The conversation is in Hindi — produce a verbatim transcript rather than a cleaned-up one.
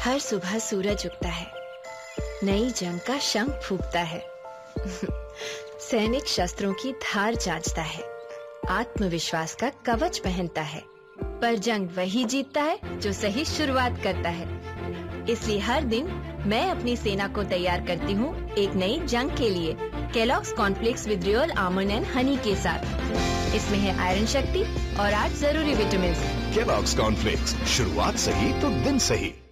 हर सुबह सूरज उगता है, नई जंग का शंख फूंकता है। सैनिक शस्त्रों की धार जांचता है, आत्मविश्वास का कवच पहनता है। पर जंग वही जीतता है जो सही शुरुआत करता है। इसलिए हर दिन मैं अपनी सेना को तैयार करती हूँ एक नई जंग के लिए। Kellogg's cornflakes with real almond and honey के साथ। इसमें है आयरन शक्ति और आठ जरूरी विटामिन। केलॉग्स कॉर्नफ्लेक्स, शुरुआत सही तो दिन सही।